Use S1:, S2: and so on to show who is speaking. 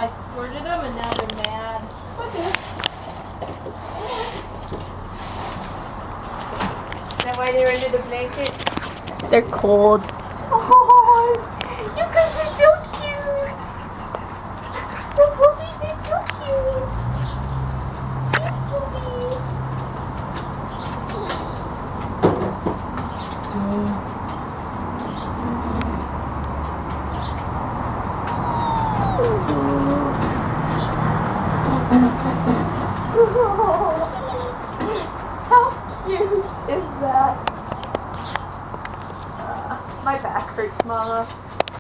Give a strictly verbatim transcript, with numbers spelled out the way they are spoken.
S1: I squirted them and now they're mad.
S2: Okay. Is that why they're under the blanket?
S1: They're cold.
S2: Oh, you guys are so cute. The puppies are so cute. Cute puppies. How cute is that? Uh, my back hurts, Mama.